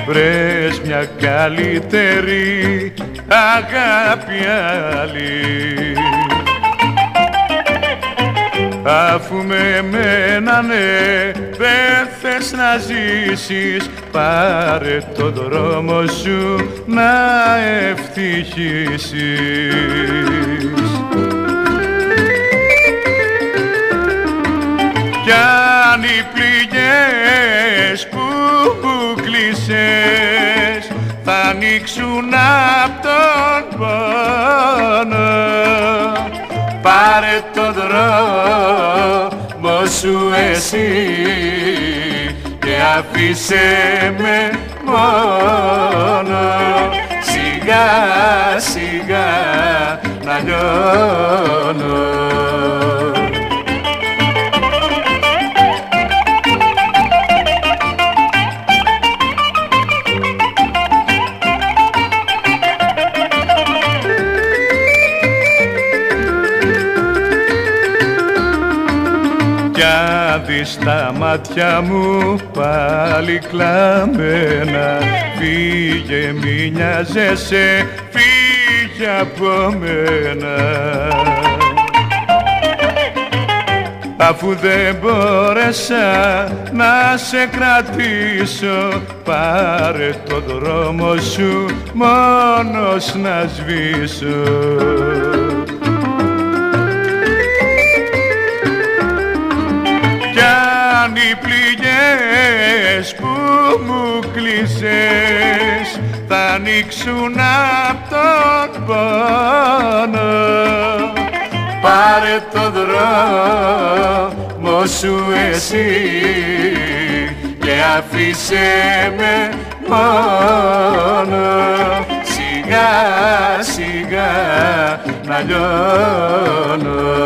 βρες μια καλύτερη αγάπη άλλη. Αφού με μένα ναι δεν θες να ζήσεις, πάρε το δρόμο σου να ευτυχήσεις. Κι αν οι πληγές που κλείσες θα ανοίξουν απ' τον πόνο, πάρε το δρόμο σου εσύ και αφήσε με μόνο. Σιγά σιγά να λιώνω. Κι αν δεις τα μάτια μου πάλι κλαμμένα, φύγε μη νοιάζεσαι, φύγε από μένα. Αφού δεν μπόρεσα να σε κρατήσω, πάρε το δρόμο σου μόνος να σβήσω. Οι πληγές που μου κλείσες θα ανοίξουν απ' τον πόνο, πάρε το δρόμο σου εσύ και αφήσε με μόνο. Σιγά σιγά να λιώνω.